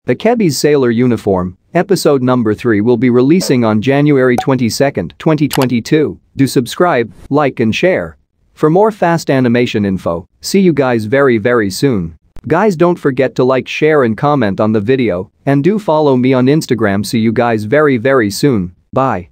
Akebi's Sailor Uniform, episode number 3 will be releasing on January 22, 2022. Do subscribe, like and share. For more fast animation info, see you guys very soon. Guys, don't forget to like, share and comment on the video, and do follow me on Instagram. See you guys very soon. Bye.